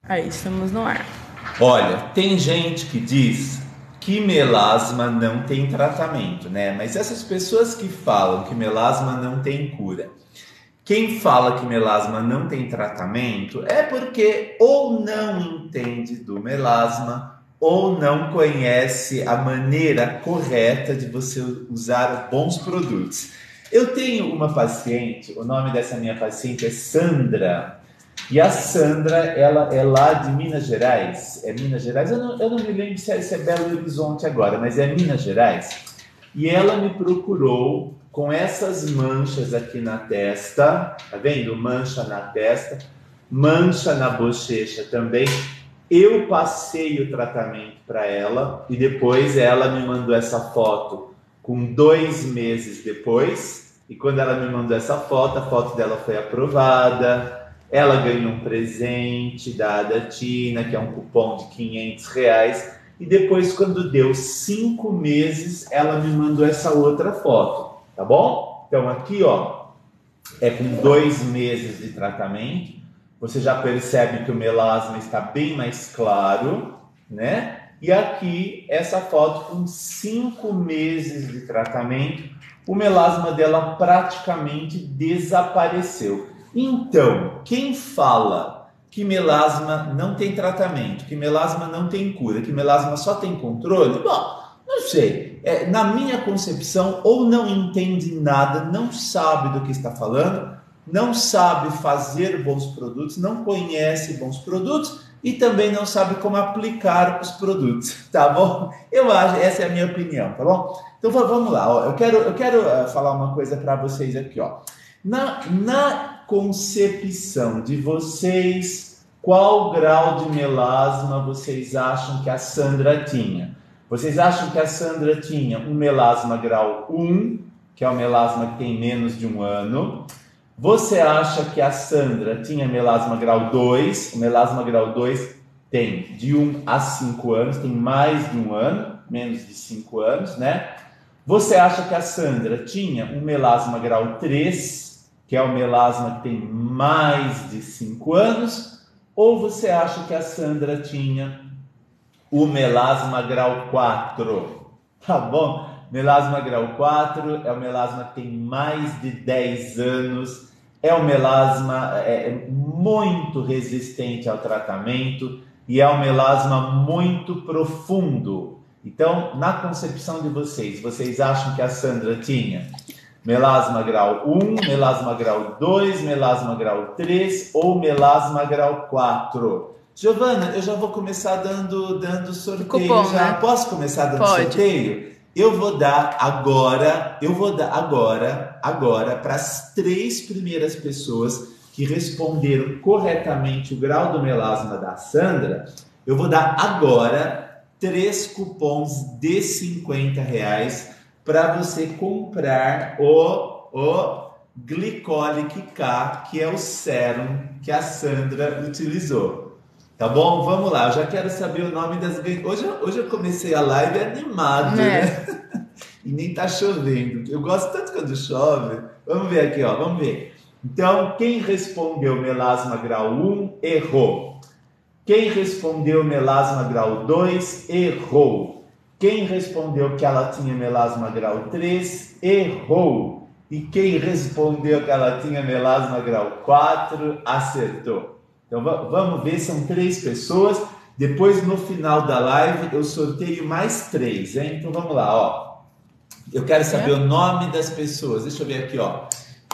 Aí estamos no ar. Olha, tem gente que diz que melasma não tem tratamento, né? Mas essas pessoas que falam que melasma não tem cura, quem fala que melasma não tem tratamento é porque ou não entende do melasma ou não conhece a maneira correta de você usar bons produtos. Eu tenho uma paciente, o nome dessa minha paciente é Sandra. E a Sandra, ela é lá de Minas Gerais. É Minas Gerais? Eu não me lembro se é Belo Horizonte agora, mas é Minas Gerais. E ela me procurou com essas manchas aqui na testa, tá vendo? Mancha na testa, mancha na bochecha também. Eu passei o tratamento para ela e depois ela me mandou essa foto com 2 meses depois. E quando ela me mandou essa foto, a foto dela foi aprovada. Ela ganhou um presente da Adatina, que é um cupom de R$ 500. E depois, quando deu 5 meses, ela me mandou essa outra foto, tá bom? Então aqui, ó, é com 2 meses de tratamento. Você já percebe que o melasma está bem mais claro, né? E aqui, essa foto com 5 meses de tratamento, o melasma dela praticamente desapareceu. Então, quem fala que melasma não tem tratamento, que melasma não tem cura, que melasma só tem controle, bom, não sei. Na minha concepção, ou não entende nada, não sabe do que está falando, não sabe fazer bons produtos, não conhece bons produtos e também não sabe como aplicar os produtos, tá bom? Eu acho, essa é a minha opinião, tá bom? Então vamos lá, ó. Eu quero falar uma coisa para vocês aqui, ó. Na concepção de vocês, qual grau de melasma vocês acham que a Sandra tinha? Vocês acham que a Sandra tinha um melasma grau 1, que é o melasma que tem menos de 1 ano? Você acha que a Sandra tinha melasma grau 2? O melasma grau 2 tem de 1 a 5 anos, tem mais de 1 ano, menos de 5 anos, né? Você acha que a Sandra tinha um melasma grau 3, que é o melasma que tem mais de 5 anos? Ou você acha que a Sandra tinha o melasma grau 4? Tá bom? Melasma grau 4 é o melasma que tem mais de 10 anos, é um melasma muito resistente ao tratamento e é um melasma muito profundo. Então, na concepção de vocês, vocês acham que a Sandra tinha melasma grau 1, melasma grau 2, melasma grau 3 ou melasma grau 4? Giovana, eu já vou começar dando Que sorteio cupom, já. né? Posso começar dando Pode. sorteio? Eu vou dar agora para as 3 primeiras pessoas que responderam corretamente o grau do melasma da Sandra. Eu vou dar agora 3 cupons de R$ 50 para você comprar o Glicolic K, que é o sérum que a Sandra utilizou. Tá bom? Vamos lá, eu já quero saber o nome das... Hoje eu comecei a live animado, É. né? E nem tá chovendo. Eu gosto tanto quando chove. Vamos ver aqui, ó, vamos ver. Então, quem respondeu melasma grau 1, errou. Quem respondeu melasma grau 2, errou. Quem respondeu que ela tinha melasma grau 3, errou. E quem respondeu que ela tinha melasma grau 4, acertou. Então vamos ver, são 3 pessoas. Depois, no final da live, eu sorteio mais 3, hein? Então vamos lá, ó. Eu quero saber o nome das pessoas. Deixa eu ver aqui, ó.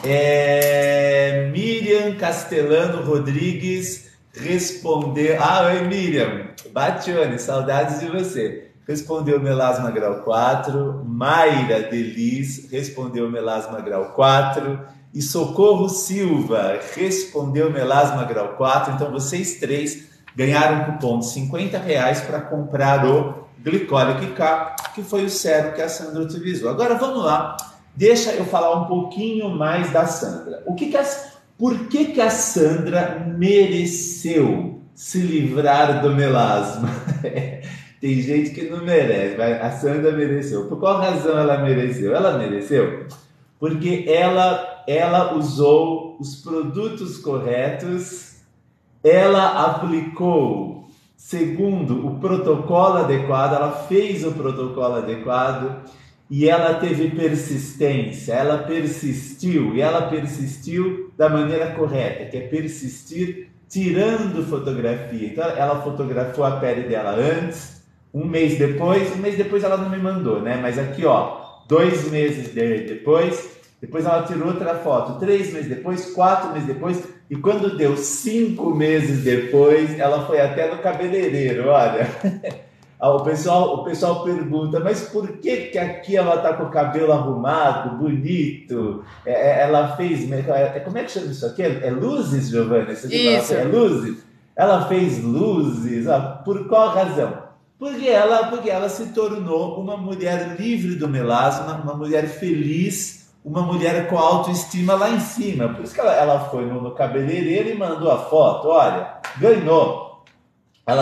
Miriam Castelano Rodrigues respondeu. Ah, oi, Miriam. Batione, saudades de você. Respondeu melasma grau 4. Mayra Delis respondeu melasma grau 4. E Socorro Silva respondeu melasma grau 4. Então vocês 3 ganharam um cupom de R$ 50 para comprar o Glicolic K, que foi o sérum que a Sandra utilizou. Agora vamos lá, deixa eu falar um pouquinho mais da Sandra. Por que a Sandra mereceu se livrar do melasma? Tem gente que não merece, mas a Sandra mereceu. Por qual razão ela mereceu? Ela mereceu porque ela usou os produtos corretos ela aplicou segundo o protocolo adequado, ela fez o protocolo adequado e ela teve persistência, ela persistiu, e ela persistiu da maneira correta, que é persistir tirando fotografia. Então ela fotografou a pele dela antes, um mês depois ela não me mandou, né? Mas aqui, ó, 2 meses depois ela tirou outra foto, 3 meses depois, 4 meses depois, e quando deu 5 meses depois, ela foi até no cabeleireiro, olha. O pessoal pergunta, mas por que aqui ela está com o cabelo arrumado, bonito? Ela fez, como é que chama isso aqui? É luzes, Giovana? Isso. É luzes? Ela fez luzes, por qual razão? Porque ela se tornou uma mulher livre do melasma, uma mulher feliz, uma mulher com autoestima lá em cima. Por isso que ela foi no cabeleireiro e mandou a foto. Olha, ganhou. Ela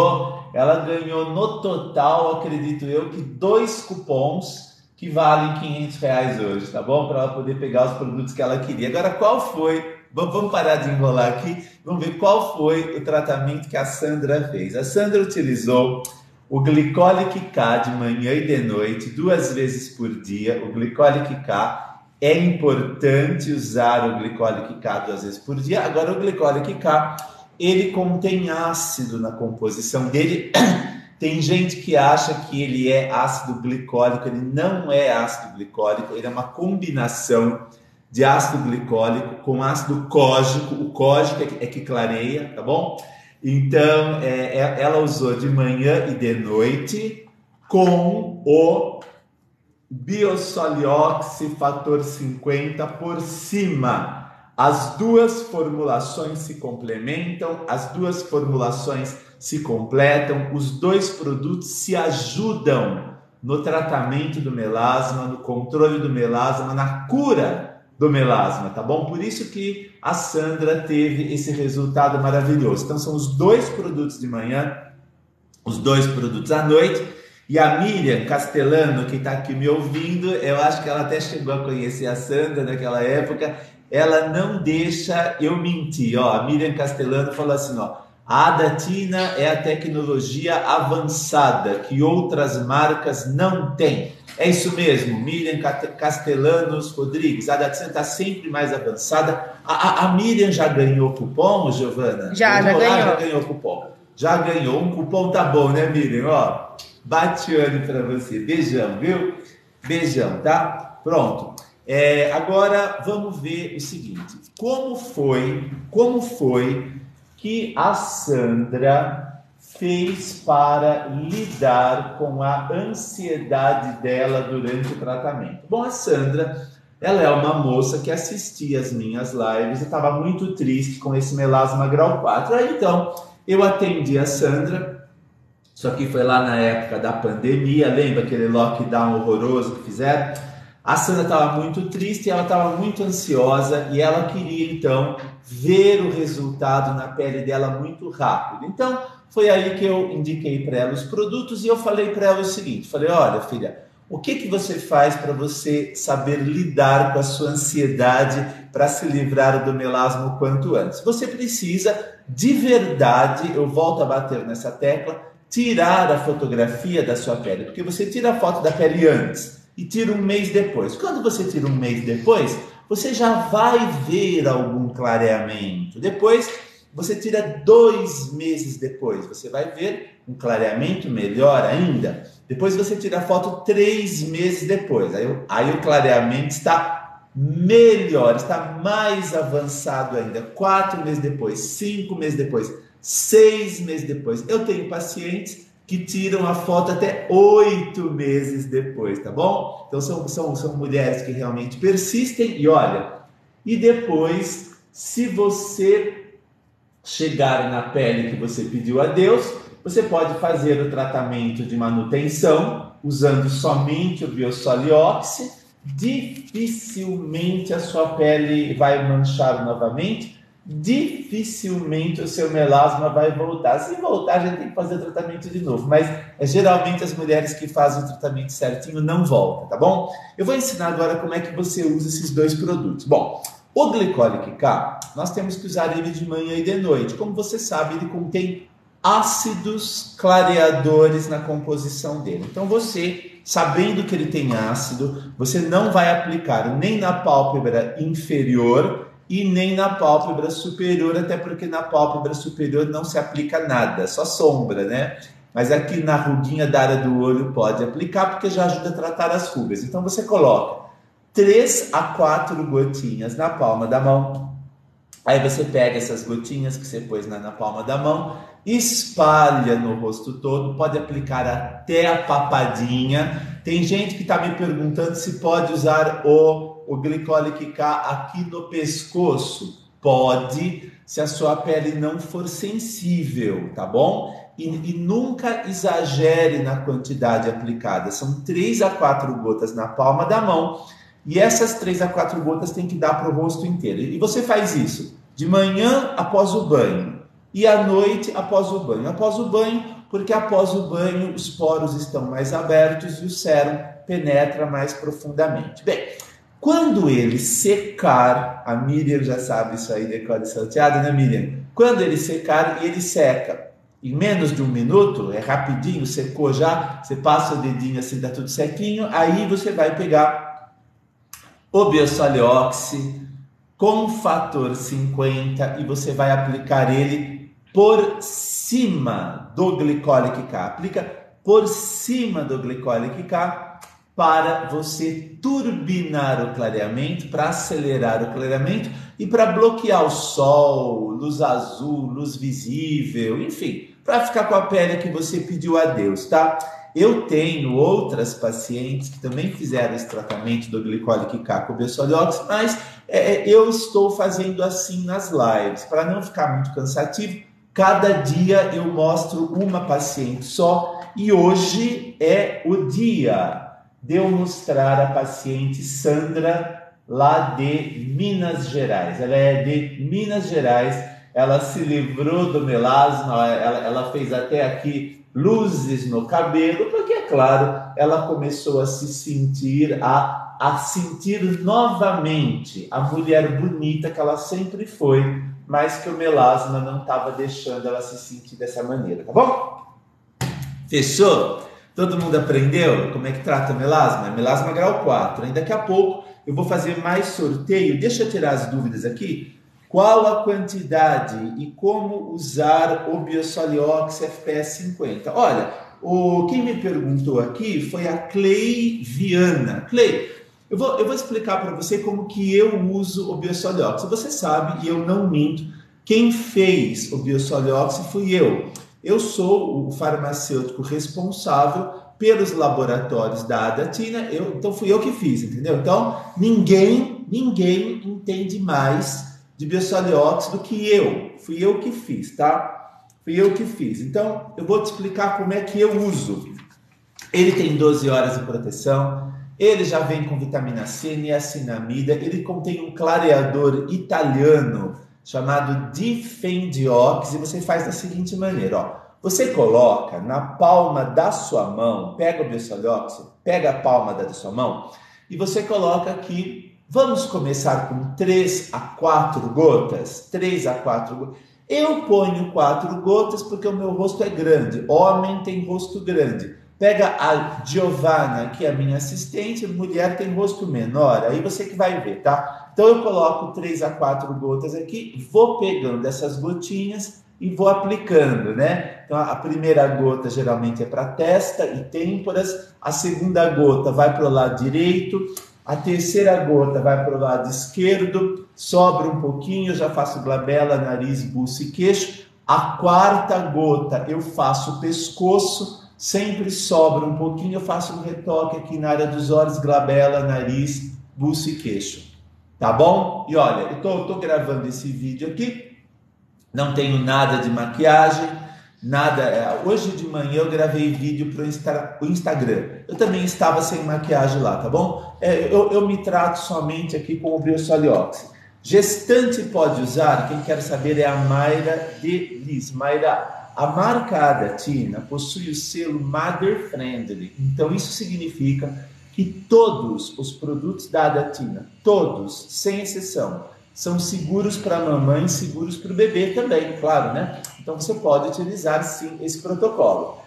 ganhou no total, acredito eu, que 2 cupons que valem R$500 hoje, tá bom? Para ela poder pegar os produtos que ela queria. Agora, qual foi? Vamos parar de enrolar aqui. Vamos ver qual foi o tratamento que a Sandra fez. A Sandra utilizou o Glicolic K de manhã e de noite, 2 vezes por dia. O Glicolic K, é importante usar o Glicolic K 2 vezes por dia. Agora, o Glicolic K, ele contém ácido na composição dele. Tem gente que acha que ele é ácido glicólico, ele não é ácido glicólico, ele é uma combinação de ácido glicólico com ácido cógico. O cógico é que clareia, tá bom? Então, ela usou de manhã e de noite com o Biosolioxi fator 50 por cima. As 2 formulações se complementam, as 2 formulações se completam, os 2 produtos se ajudam no tratamento do melasma, no controle do melasma, na cura do melasma, tá bom? Por isso que a Sandra teve esse resultado maravilhoso. Então são os 2 produtos de manhã, os 2 produtos à noite. E a Miriam Castellano, que está aqui me ouvindo, eu acho que ela até chegou a conhecer a Sandra naquela época, ela não deixa eu mentir. Ó, a Miriam Castellano falou assim, ó, a Adatina é a tecnologia avançada que outras marcas não têm. É isso mesmo, Miriam Castellanos Rodrigues, a Adatina está sempre mais avançada. A Miriam já ganhou cupom, Giovana? Já ganhou. Já ganhou cupom. Já ganhou, um cupom tá bom, né, Miriam? Ó, bate-olho para você. Beijão, viu? Beijão, tá? Pronto. Agora vamos ver o seguinte. Como foi que a Sandra fez para lidar com a ansiedade dela durante o tratamento? Bom, a Sandra, ela é uma moça que assistia as minhas lives e estava muito triste com esse melasma grau 4. Aí, então, eu atendi a Sandra. Isso aqui foi lá na época da pandemia, lembra aquele lockdown horroroso que fizeram? A Sandra estava muito triste, ela estava muito ansiosa e ela queria, então, ver o resultado na pele dela muito rápido. Então, foi aí que eu indiquei para ela os produtos e eu falei para ela o seguinte, falei, olha, filha, o que você faz para você saber lidar com a sua ansiedade para se livrar do melasma o quanto antes? Você precisa, de verdade, eu volto a bater nessa tecla, tirar a fotografia da sua pele, porque você tira a foto da pele antes e tira um mês depois. Quando você tira um mês depois, você já vai ver algum clareamento. Depois, você tira 2 meses depois, você vai ver um clareamento melhor ainda. Depois você tira a foto 3 meses depois, aí o clareamento está melhor, está mais avançado ainda. 4 meses depois, 5 meses depois, 6 meses depois. Eu tenho pacientes que tiram a foto até 8 meses depois, tá bom? Então são mulheres que realmente persistem e olha, e depois, se você chegar na pele que você pediu a Deus, você pode fazer o tratamento de manutenção usando somente o Biosolioxi. Dificilmente a sua pele vai manchar novamente, dificilmente o seu melasma vai voltar. Se voltar, a gente tem que fazer o tratamento de novo, mas geralmente as mulheres que fazem o tratamento certinho não voltam, tá bom? Eu vou ensinar agora como é que você usa esses 2 produtos. Bom, O Glicolic K, nós temos que usar ele de manhã e de noite. Como você sabe, ele contém ácidos clareadores na composição dele. Então você, sabendo que ele tem ácido, você não vai aplicar nem na pálpebra inferior e nem na pálpebra superior, até porque na pálpebra superior não se aplica nada, só sombra, né? Mas aqui na ruguinha da área do olho pode aplicar, porque já ajuda a tratar as rugas. Então você coloca 3 a 4 gotinhas na palma da mão. Aí você pega essas gotinhas que você pôs na palma da mão, espalha no rosto todo, pode aplicar até a papadinha. Tem gente que está me perguntando se pode usar o Glicolic K aqui no pescoço. Pode, se a sua pele não for sensível, tá bom? E nunca exagere na quantidade aplicada. São 3 a 4 gotas na palma da mão. E essas 3 a 4 gotas tem que dar para o rosto inteiro. E você faz isso de manhã após o banho e à noite após o banho. Após o banho, porque após o banho os poros estão mais abertos e o sérum penetra mais profundamente. Bem, quando ele secar, a Miriam já sabe isso aí, decore salteado, né, Miriam? Quando ele secar, ele seca em menos de 1 minuto, é rapidinho, secou já, você passa o dedinho assim, tá tudo sequinho, aí você vai pegar o Biosoliox com fator 50 e você vai aplicar ele por cima do Glicolic K. Aplica por cima do Glicolic K para você turbinar o clareamento, para acelerar o clareamento e para bloquear o sol, luz azul, luz visível, enfim, para ficar com a pele que você pediu a Deus, tá? Eu tenho outras pacientes que também fizeram esse tratamento do Glicolic K com o Biosoliox, mas eu estou fazendo assim nas lives, para não ficar muito cansativo. Cada dia eu mostro uma paciente só e hoje é o dia de eu mostrar a paciente Sandra, lá de Minas Gerais. Ela é de Minas Gerais, ela se livrou do melasma, ela fez até aqui luzes no cabelo, porque, é claro, ela começou a se sentir, a sentir novamente a mulher bonita que ela sempre foi, mas que o melasma não estava deixando ela se sentir dessa maneira, tá bom? Fechou? Todo mundo aprendeu como é que trata melasma? Melasma grau 4. E daqui a pouco eu vou fazer mais sorteio. Deixa eu tirar as dúvidas aqui. Qual a quantidade e como usar o Biosoliox FPS 50? Olha, quem me perguntou aqui foi a Clay Viana. Clay, eu vou explicar para você como que eu uso o Biosoliox. Você sabe, e eu não minto, quem fez o Biosoliox fui eu. Eu sou o farmacêutico responsável pelos laboratórios da Adatina, então fui eu que fiz, entendeu? Então, ninguém entende mais de Biosoliox do que eu. Fui eu que fiz, tá? Fui eu que fiz. Então, eu vou te explicar como é que eu uso. Ele tem 12 horas de proteção, ele já vem com vitamina C, niacinamida, ele contém um clareador italiano chamado Difendiox, e você faz da seguinte maneira, ó. Você coloca na palma da sua mão, pega o Biosoliox, pega a palma da sua mão, e você coloca aqui, vamos começar com 3 a 4 gotas, 3 a 4 gotas. Eu ponho 4 gotas porque o meu rosto é grande, homem tem rosto grande. Pega a Giovana, que é a minha assistente, mulher tem rosto menor, aí você que vai ver, tá? Então eu coloco 3 a 4 gotas aqui, vou pegando essas gotinhas e vou aplicando, né? Então a primeira gota geralmente é para testa e têmporas, a segunda gota vai para o lado direito, a terceira gota vai para o lado esquerdo, sobra um pouquinho, eu já faço glabela, nariz, buço e queixo. A quarta gota eu faço o pescoço, sempre sobra um pouquinho, eu faço um retoque aqui na área dos olhos, glabela, nariz, buço e queixo. Tá bom? E olha, eu tô gravando esse vídeo aqui, não tenho nada de maquiagem, nada. Hoje de manhã eu gravei vídeo para o Instagram. Eu também estava sem maquiagem lá, tá bom? Eu me trato somente aqui com o Biosoliox. Gestante pode usar? Quem quer saber é a Mayra de Liz. Mayra, a marca Adatina possui o selo Mother Friendly. Então isso significa que todos os produtos da Adatina, todos, sem exceção, são seguros para a mamãe, seguros para o bebê também, claro, né? Então você pode utilizar sim esse protocolo.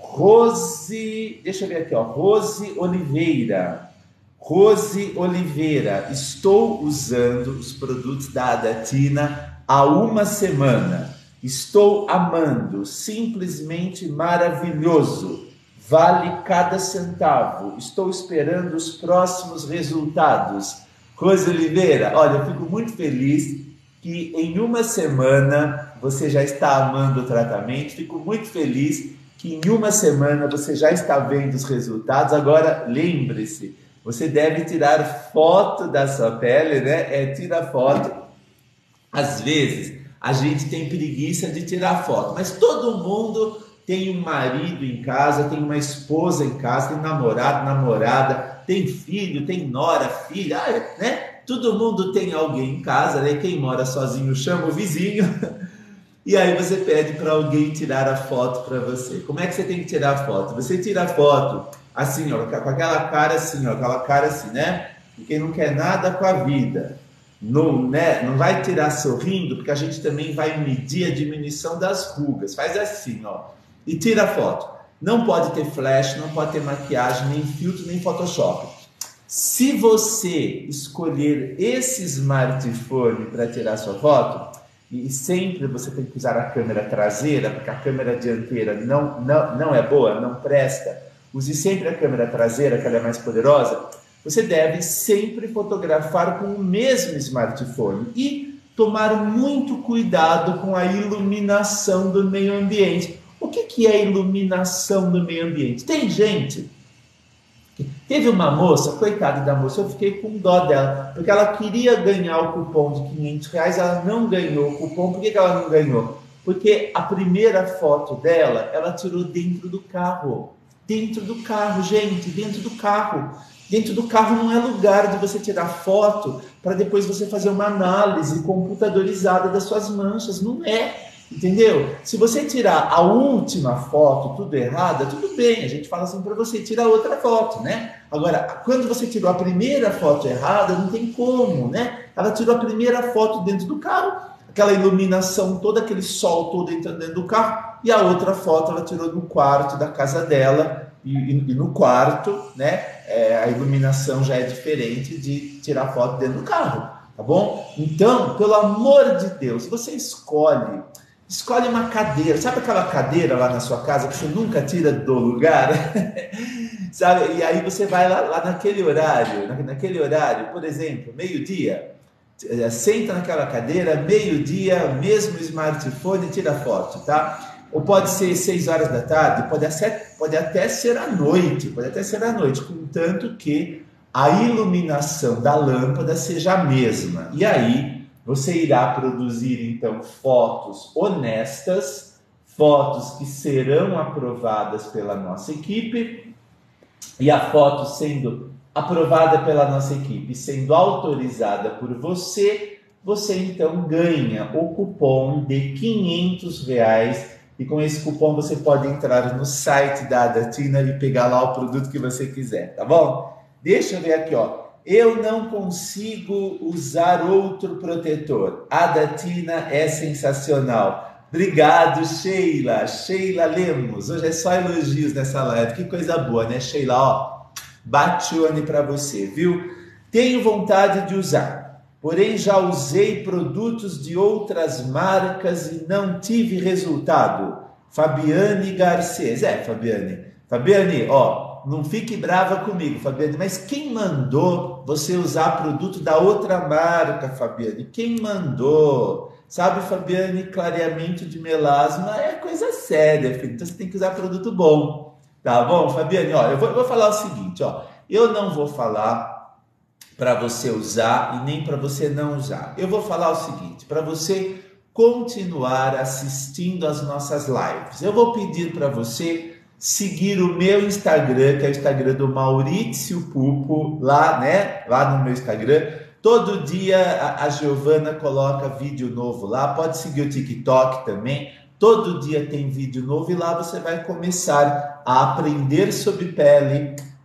Rose, deixa eu ver aqui, ó, Rose Oliveira. Rose Oliveira, estou usando os produtos da Adatina há uma semana. Estou amando, simplesmente maravilhoso. Vale cada centavo. Estou esperando os próximos resultados. Rose Oliveira, olha, eu fico muito feliz que em uma semana você já está amando o tratamento. Fico muito feliz que em uma semana você já está vendo os resultados. Agora, lembre-se, você deve tirar foto da sua pele, né? Tira foto. Às vezes, a gente tem preguiça de tirar foto, mas todo mundo tem um marido em casa, tem uma esposa em casa, tem namorado, namorada, tem filho, tem nora, filha, né? Todo mundo tem alguém em casa, né? Quem mora sozinho chama o vizinho. E aí você pede para alguém tirar a foto para você. Como é que você tem que tirar a foto? Você tira a foto assim, ó, com aquela cara assim, ó, aquela cara assim, né? De quem não quer nada com a vida. Não, né? Não vai tirar sorrindo, porque a gente também vai medir a diminuição das rugas. Faz assim, ó, e tira a foto. Não pode ter flash, não pode ter maquiagem, nem filtro, nem Photoshop. Se você escolher esse smartphone para tirar sua foto, e sempre você tem que usar a câmera traseira, porque a câmera dianteira não é boa, não presta. Use sempre a câmera traseira, que ela é mais poderosa. Você deve sempre fotografar com o mesmo smartphone e tomar muito cuidado com a iluminação do meio ambiente. O que é a iluminação do meio ambiente? Tem gente... Teve uma moça, coitada da moça, eu fiquei com dó dela, porque ela queria ganhar o cupom de R$500, ela não ganhou o cupom. Por que ela não ganhou? Porque a primeira foto dela, ela tirou dentro do carro. Dentro do carro, gente, dentro do carro. Dentro do carro não é lugar de você tirar foto para depois você fazer uma análise computadorizada das suas manchas, não é. Entendeu? Se você tirar a última foto tudo errada, tudo bem, a gente fala assim para você, tira outra foto, né? Agora, quando você tirou a primeira foto errada, não tem como, né? Ela tirou a primeira foto dentro do carro, aquela iluminação toda, aquele sol todo entrando dentro do carro, e a outra foto ela tirou no quarto da casa dela, e no quarto, né? A iluminação já é diferente de tirar foto dentro do carro, tá bom? Então, pelo amor de Deus, você escolhe uma cadeira, sabe aquela cadeira lá na sua casa que você nunca tira do lugar? Sabe? E aí você vai lá naquele horário, por exemplo, meio-dia, senta naquela cadeira, meio-dia, mesmo smartphone, tira foto, tá? Ou pode ser 6 horas da tarde, pode até ser à noite, contanto que a iluminação da lâmpada seja a mesma. E aí você irá produzir, então, fotos honestas, fotos que serão aprovadas pela nossa equipe, e a foto sendo aprovada pela nossa equipe, sendo autorizada por você, você então ganha o cupom de R$500, e com esse cupom você pode entrar no site da Adatina e pegar lá o produto que você quiser, tá bom? Deixa eu ver aqui, ó. Eu não consigo usar outro protetor. A Adatina é sensacional. Obrigado, Sheila. Sheila Lemos. Hoje é só elogios nessa live. Que coisa boa, né, Sheila? Ó, batione para você, viu? Tenho vontade de usar, porém já usei produtos de outras marcas e não tive resultado. Fabiane Garcês. Fabiane, ó, não fique brava comigo, Fabiane, mas quem mandou você usar produto da outra marca, Fabiane? Quem mandou? Sabe, Fabiane, clareamento de melasma é coisa séria, filho. Então você tem que usar produto bom, tá bom, Fabiane? Ó, eu vou falar o seguinte, ó, eu não vou falar para você usar e nem para você não usar. Eu vou falar o seguinte, para você continuar assistindo as nossas lives, eu vou pedir para você seguir o meu Instagram, que é o Instagram do Maurício Pupo, lá, né? Lá no meu Instagram. Todo dia a Giovana coloca vídeo novo lá. Pode seguir o TikTok também. Todo dia tem vídeo novo e lá você vai começar a aprender sobre pele,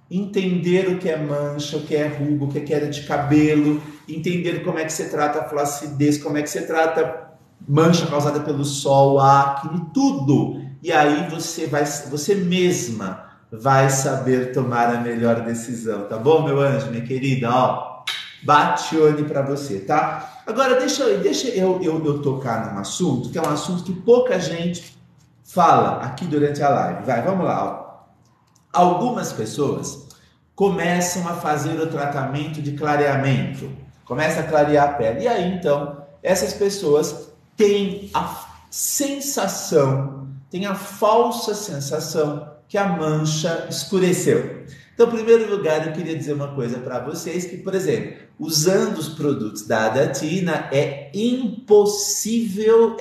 entender o que é mancha, o que é ruga, o que é queda de cabelo, entender como é que você trata a flacidez, como é que você trata mancha causada pelo sol, acne, tudo. E aí você mesma vai saber tomar a melhor decisão, tá bom, meu anjo, minha querida? Ó, bate-olho para você, tá? Agora deixa eu tocar num assunto, que é um assunto que pouca gente fala aqui durante a live. Vai, vamos lá. Ó. Algumas pessoas começam a fazer o tratamento de clareamento, começa a clarear a pele. E aí, então, essas pessoas têm a sensação, têm a falsa sensação que a mancha escureceu. Então, em primeiro lugar, eu queria dizer uma coisa para vocês, que, por exemplo, usando os produtos da Adatina, é impossível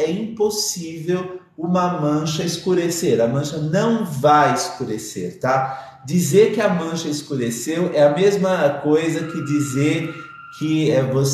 uma mancha escurecer. A mancha não vai escurecer, tá? Dizer que a mancha escureceu é a mesma coisa que dizer que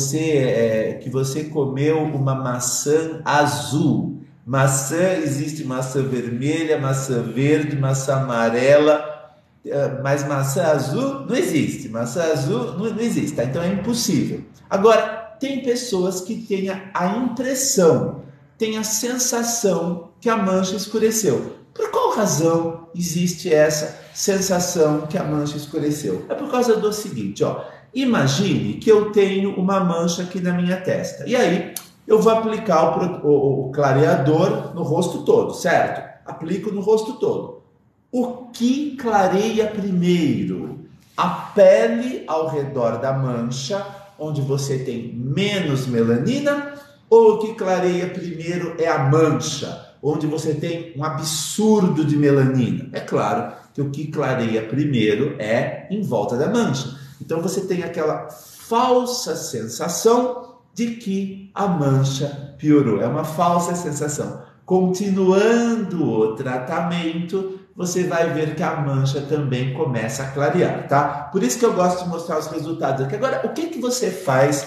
você comeu uma maçã azul. Maçã, existe maçã vermelha, maçã verde, maçã amarela, mas maçã azul não existe. Maçã azul não existe, tá? Então é impossível. Agora, tem pessoas que têm a impressão, têm a sensação que a mancha escureceu. Por qual razão existe essa sensação que a mancha escureceu? É por causa do seguinte, ó. Imagine que eu tenho uma mancha aqui na minha testa. E aí, eu vou aplicar o clareador no rosto todo, certo? Aplico no rosto todo. O que clareia primeiro? A pele ao redor da mancha, onde você tem menos melanina, ou o que clareia primeiro é a mancha, onde você tem um absurdo de melanina? É claro que o que clareia primeiro é em volta da mancha. Então você tem aquela falsa sensação de que a mancha piorou. É uma falsa sensação. Continuando o tratamento, você vai ver que a mancha também começa a clarear, tá? Por isso que eu gosto de mostrar os resultados aqui. Agora, o que você faz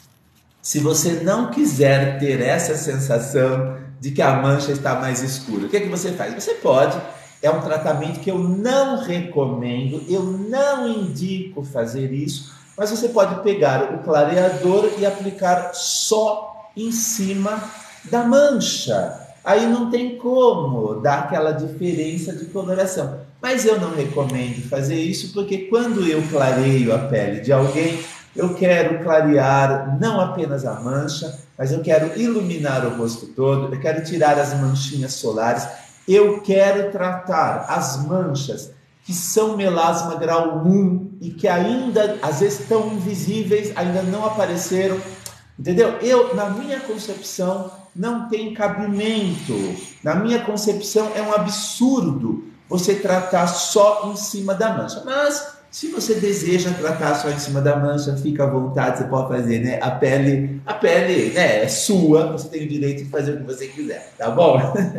se você não quiser ter essa sensação de que a mancha está mais escura? O que você faz? Você pode, é um tratamento que eu não recomendo, eu não indico fazer isso, mas você pode pegar o clareador e aplicar só em cima da mancha. Aí não tem como dar aquela diferença de coloração. Mas eu não recomendo fazer isso porque quando eu clareio a pele de alguém, eu quero clarear não apenas a mancha, mas eu quero iluminar o rosto todo, eu quero tirar as manchinhas solares, eu quero tratar as manchas que são melasma grau 1 e que ainda, às vezes, estão invisíveis, ainda não apareceram, entendeu? Na minha concepção, não tem cabimento. Na minha concepção, é um absurdo você tratar só em cima da mancha. Mas, se você deseja tratar só em cima da mancha, fica à vontade, você pode fazer, né? A pele, né, é sua, você tem o direito de fazer o que você quiser, tá bom?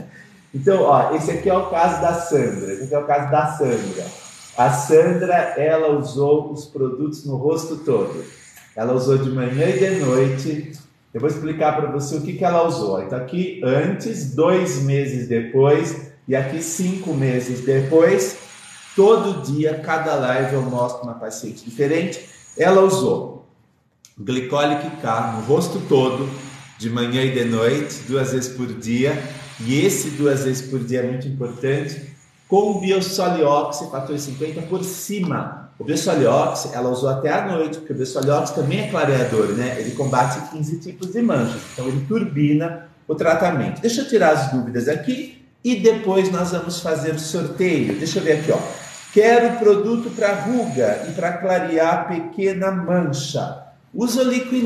Então, ó, esse aqui é o caso da Sandra. Esse aqui é o caso da Sandra. A Sandra, ela usou os produtos no rosto todo. Ela usou de manhã e de noite. Eu vou explicar para você o que ela usou. Então, aqui antes, 2 meses depois, e aqui 5 meses depois. Todo dia, cada live eu mostro uma paciente diferente. Ela usou Glicolic K no rosto todo, de manhã e de noite, 2 vezes por dia. E esse 2 vezes por dia é muito importante, com o Biosoliox fator 50 por cima. O Biosoliox, ela usou até à noite, porque o Biosoliox também é clareador, né? Ele combate 15 tipos de manchas, então ele turbina o tratamento. Deixa eu tirar as dúvidas aqui e depois nós vamos fazer o sorteio. Deixa eu ver aqui, ó. Quero produto para ruga e para clarear pequena mancha. Usa o Liquid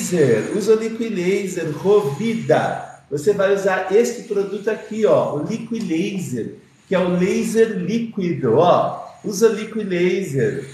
Laser, Rovida. Você vai usar esse produto aqui, ó, o Liquid Laser, que é o laser líquido, ó. Usa Liquid Laser.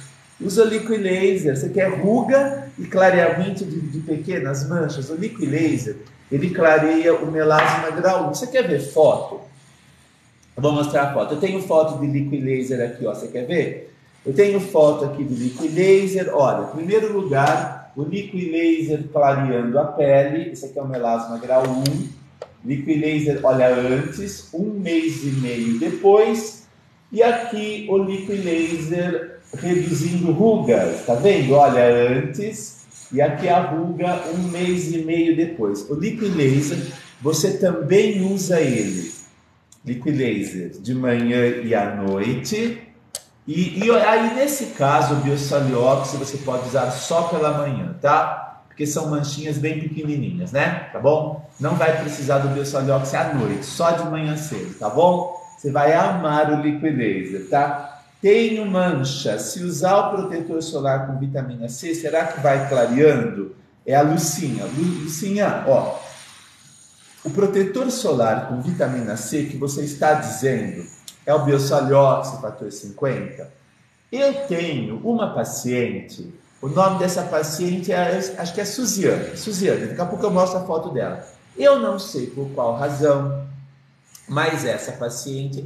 Você quer ruga e clareamento de pequenas manchas? O Liquid Laser, ele clareia o melasma grau 1. Você quer ver foto? Eu vou mostrar a foto. Eu tenho foto de Liquid Laser aqui, ó. Você quer ver? Eu tenho foto aqui do Liquid Laser. Olha, em primeiro lugar, o Liquid Laser clareando a pele. Esse aqui é o melasma grau 1. Liquid Laser, olha, antes, 1 mês e meio depois. E aqui o Liquid Laser reduzindo rugas, tá vendo? Olha, antes e aqui a ruga 1 mês e meio depois. O Liquid Laser, você também usa ele, Liquid Laser, de manhã e à noite. E aí, nesse caso, o Biosoliox você pode usar só pela manhã, tá? Porque são manchinhas bem pequenininhas, né? Tá bom? Não vai precisar do Biosoliox à noite, só de manhã cedo, tá bom? Você vai amar o Liquid Laser, tá? Tenho mancha, se usar o protetor solar com vitamina C, será que vai clareando? É a Lucinha. Lucinha, ó, o protetor solar com vitamina C que você está dizendo é o Biosoliox fator 50. Eu tenho uma paciente, o nome dessa paciente acho que é Suziane. Suziane, daqui a pouco eu mostro a foto dela. Eu não sei por qual razão, mas essa paciente,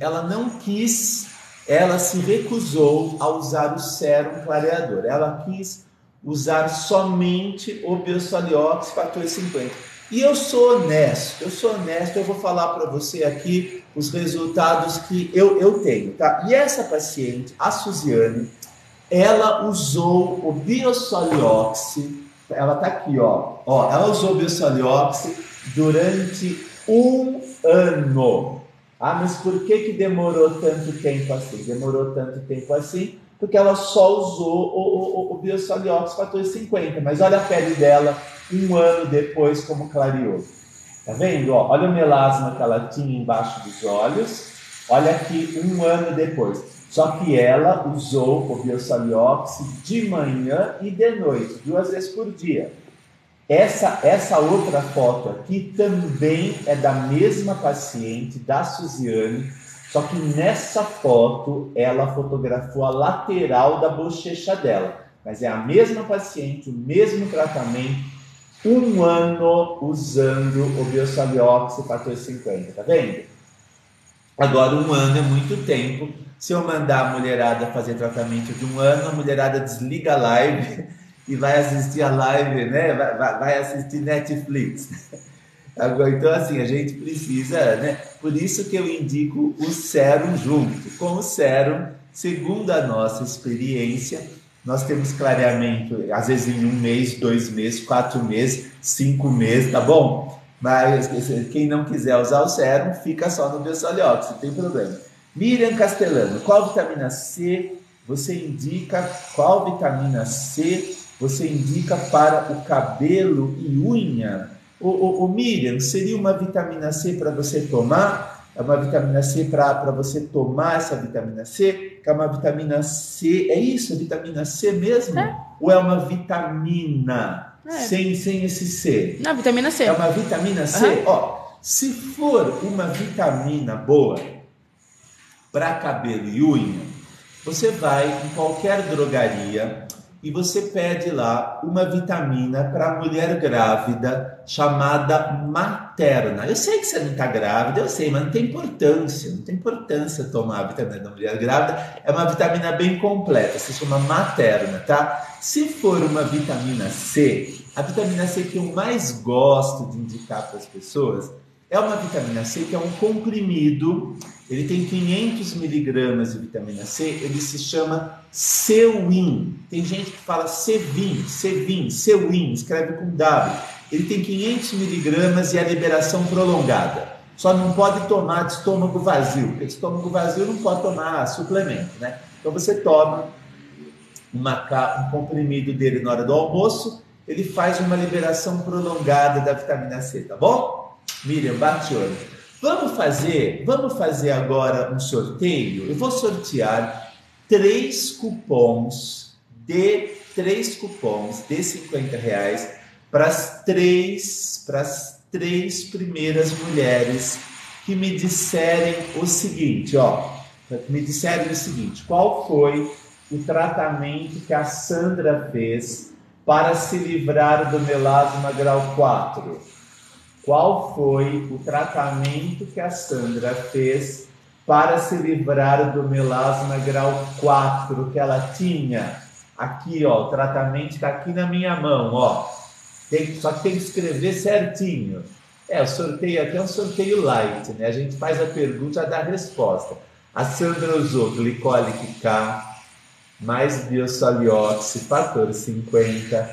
ela se recusou a usar o sérum clareador. Ela quis usar somente o Biosoliox fator 50. E eu sou honesto, eu vou falar para você aqui os resultados que eu tenho, tá? E essa paciente, a Suziane, ela usou o Biosoliox, ela tá aqui, ó, ela usou o Biosoliox durante 1 ano. Ah, mas por que demorou tanto tempo assim? Demorou tanto tempo assim porque ela só usou o Biosoliox fator 50. Mas olha a pele dela 1 ano depois como clareou. Tá vendo? Ó, olha o melasma que ela tinha embaixo dos olhos. Olha aqui 1 ano depois. Só que ela usou o Biosoliox de manhã e de noite, 2 vezes por dia. Essa outra foto aqui também é da mesma paciente, da Suziane, só que nessa foto ela fotografou a lateral da bochecha dela. Mas é a mesma paciente, o mesmo tratamento, 1 ano usando o Biosoliox fator 50, tá vendo? Agora 1 ano é muito tempo. Se eu mandar a mulherada fazer tratamento de 1 ano, a mulherada desliga a live e vai assistir a live, né? Vai assistir Netflix. Agora, então, assim, a gente precisa, né? Por isso que eu indico o sérum junto. Com o sérum, segundo a nossa experiência, nós temos clareamento, às vezes em 1 mês, 2 meses, 4 meses, 5 meses, tá bom? Mas quem não quiser usar o sérum, fica só no Biosoliox, não tem problema. Miriam Castellano, qual vitamina C você indica? Qual vitamina C você indica para o cabelo e unha? O Miriam, seria uma vitamina C para você tomar? É uma vitamina C para você tomar essa vitamina C? Que é uma vitamina C, é isso? É vitamina C mesmo? É. Ou é uma vitamina sem esse C? Não, vitamina C. É uma vitamina C? Uhum. Ó, se for uma vitamina boa para cabelo e unha, você vai em qualquer drogaria e você pede lá uma vitamina para mulher grávida chamada Materna. Eu sei que você não está grávida, eu sei, mas não tem importância tomar a vitamina da mulher grávida, é uma vitamina bem completa, se chama Materna, tá? Se for uma vitamina C, a vitamina C que eu mais gosto de indicar para as pessoas é uma vitamina C que é um comprimido, ele tem 500 miligramas de vitamina C, ele se chama Cewin. Tem gente que fala Cewin, escreve com W. Ele tem 500 miligramas e a liberação prolongada. Só não pode tomar de estômago vazio, porque de estômago vazio não pode tomar suplemento, né? Então você toma um comprimido dele na hora do almoço, ele faz uma liberação prolongada da vitamina C, tá bom? Miriam, bate olho. Vamos fazer agora um sorteio. Eu vou sortear 3 cupons de R$50 para as três primeiras mulheres que me disserem o seguinte, qual foi o tratamento que a Sandra fez para se livrar do melasma grau 4? Qual foi o tratamento que a Sandra fez para se livrar do melasma grau 4 que ela tinha? Aqui, ó, o tratamento está aqui na minha mão, ó. Só que tem que escrever certinho. O sorteio aqui é um sorteio light, né? A gente faz a pergunta e dá a resposta. A Sandra usou Glicolic K, mais Biosoliox Fator 50,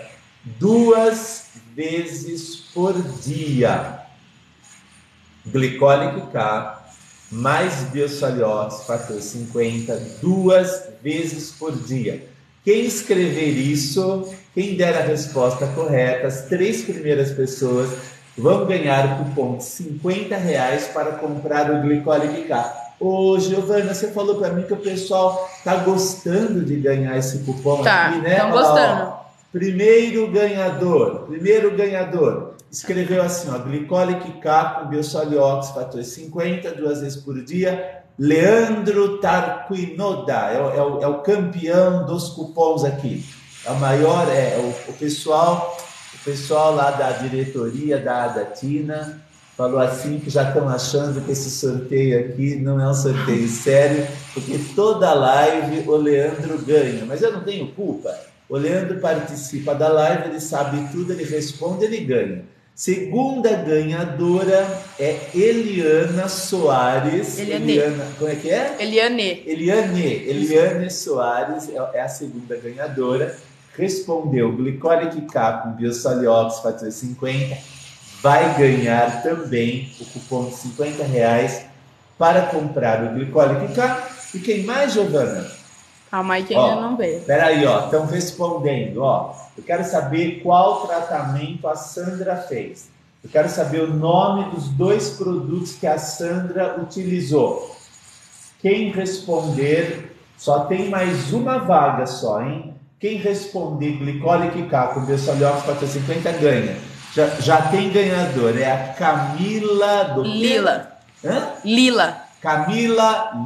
2 vezes por dia. Glicólico K, mais Biosoliox Fator 50, 2 vezes por dia. Quem escrever isso, quem der a resposta correta, as 3 primeiras pessoas vão ganhar o cupom de R$50 para comprar o Glicólico K. Ô, Giovana, você falou para mim que o pessoal tá gostando de ganhar esse cupom aqui, né? Estão gostando. Primeiro ganhador. Escreveu assim, ó, Glicólico K com Biosoliox Fator 50, 2 vezes por dia. Leandro Tarquinoda, é o campeão dos cupons aqui. A maior o pessoal lá da diretoria da Adatina falou assim que já estão achando que esse sorteio aqui não é um sorteio sério, porque toda live o Leandro ganha, mas eu não tenho culpa. O Leandro participa da live, ele sabe tudo, ele responde, ele ganha. Segunda ganhadora é Eliana Soares. Eliana, como é que é? Eliane Soares é a segunda ganhadora. Respondeu Glicólico K com Biosoliox Fator 50. Vai ganhar também o cupom de R$50 para comprar o Glicólico K. E quem mais, Giovana? Calma aí que ainda não veio. Peraí, estão respondendo, Eu quero saber qual tratamento a Sandra fez. Eu quero saber o nome dos 2 produtos que a Sandra utilizou. Quem responder, só tem mais uma vaga só, hein? Quem responder Glicólico K com Biosoliox 450 ganha. Já tem ganhador, é a Camila do Lila. Hã? Lila. Camila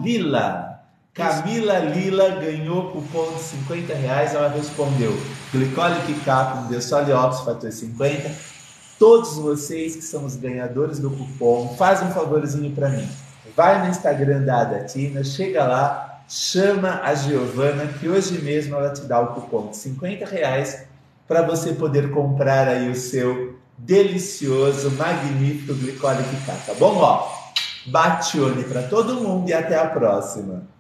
Lila ganhou cupom de R$50, ela respondeu Glicólico K com Biosoliox Fator 50. Todos vocês que são os ganhadores do cupom, faz um favorzinho para mim. Vai no Instagram da Adatina, chega lá, chama a Giovana, que hoje mesmo ela te dá o cupom de R$50 para você poder comprar aí o seu delicioso, magnífico Glicólico K, tá bom? Bate olho para todo mundo e até a próxima.